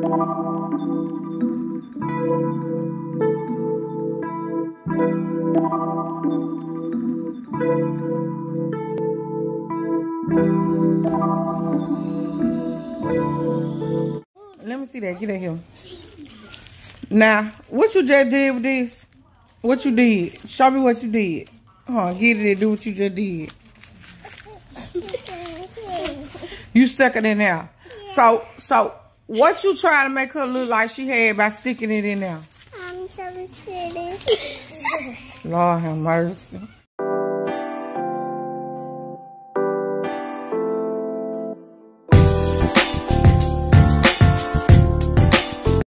Let me see that. Get at him. Now, what you just did with this? What you did? Show me what you did. Get it and do what you just did. You stuck it in there. So what you trying to make her look like she had by sticking it in there? I'm so serious. Lord have mercy.